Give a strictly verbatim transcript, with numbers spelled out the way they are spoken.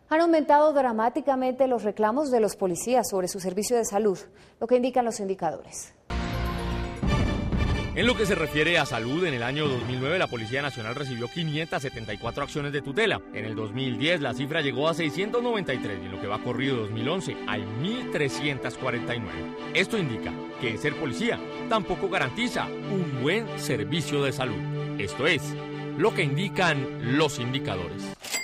Han aumentado dramáticamente los reclamos de los policías sobre su servicio de salud, lo que indican los indicadores. En lo que se refiere a salud, en el año dos mil nueve la Policía Nacional recibió quinientas setenta y cuatro acciones de tutela. En el dos mil diez la cifra llegó a seiscientos noventa y tres y en lo que va corrido dos mil once hay mil trescientos cuarenta y nueve. Esto indica que ser policía tampoco garantiza un buen servicio de salud. Esto es lo que indican los indicadores.